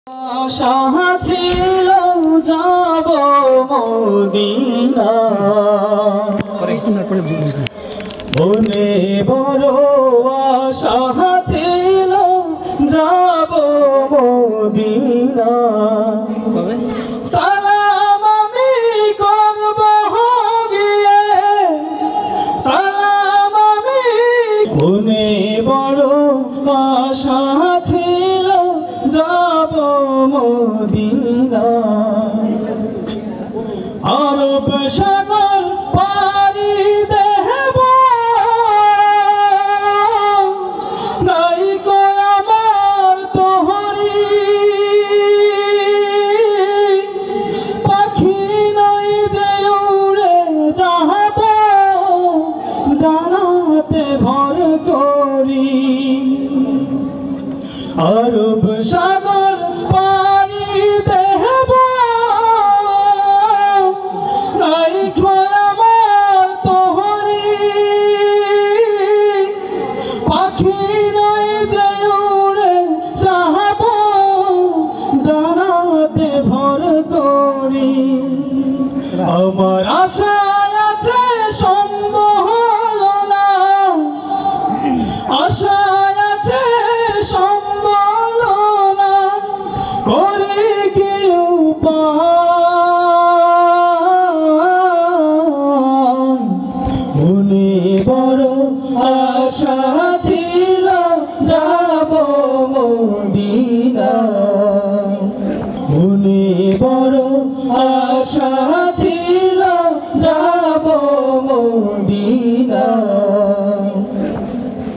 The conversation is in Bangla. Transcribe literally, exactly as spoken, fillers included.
আশা ছিল যাব মদিনা, মনে বড় আশা ছিল যাব মদিনা। সালাম আমি করব গিয়ে, সালাম আমি, মনে বড় আশা ছিল যাব মদিনা।